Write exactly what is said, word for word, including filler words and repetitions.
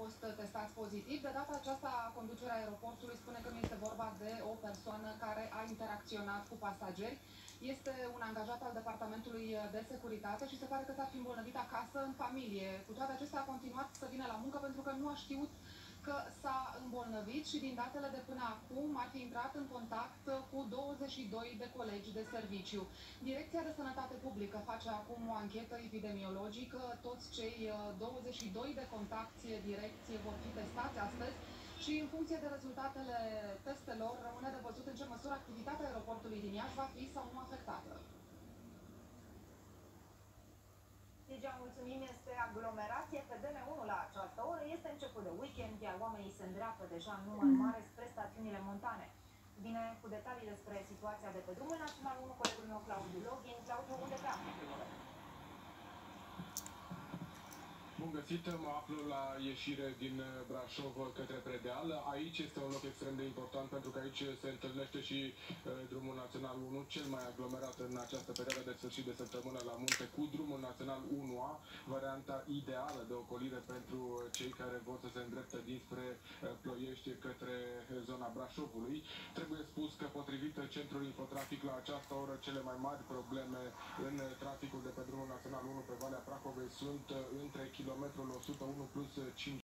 fost testați pozitiv. De data aceasta, conducerea aeroportului spune că nu este vorba de o persoană care a interacționat cu pasageri. Este un angajat al Departamentului de Securitate și se pare că s-ar fi îmbolnăvit acasă, în familie. Cu toate acestea, a continuat să vină la muncă pentru că nu a știut că s-a îmbolnăvit și din datele de până acum ar fi intrat în contact cu douăzeci și doi de colegi de serviciu. Direcția de Sănătate Publică face acum o anchetă epidemiologică. Toți cei douăzeci și doi de contacti direcți vor fi testați astăzi și în funcție de rezultatele testelor rămâne de văzut în ce măsură activitatea aeroportului din Iași va fi sau nu afectată. Ligia, mulțumim, este aglomerație pe D N unu la această oră, este început de weekend, iar oamenii se îndreaptă deja în număr mare spre stațiunile montane. Vine cu detalii despre situația de pe drumul național unu colegul meu Claudiu Login. Claudiu, unde te afli? Bun găsit, mă aflu la ieșire din Brașov către Predeal. Aici este un loc extrem de important pentru că aici se întâlnește și uh, drumul național unu, cel mai aglomerat în această perioadă de sfârșit de săptămână la munte, cu drumul național unu A, varianta ideală de ocolire pentru cei care vor să se îndrepte dinspre uh, Ploiești către zona Brașovului. Trebuie spus că potrivit centrului Infotrafic la această oră cele mai mari probleme în traficul de pe drumul național unu pe Valea Prahovei sunt între kilometrul o sută unu plus cinci